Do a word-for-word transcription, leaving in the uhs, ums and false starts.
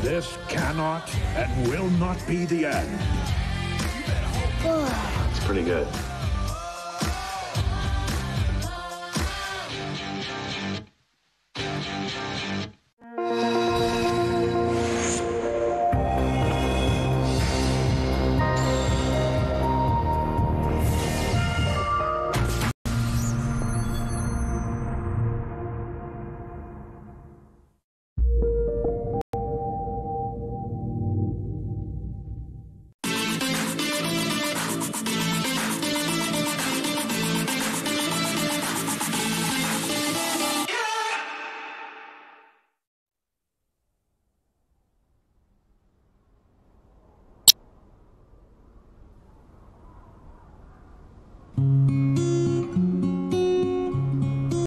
This cannot and will not be the end. It's pretty good.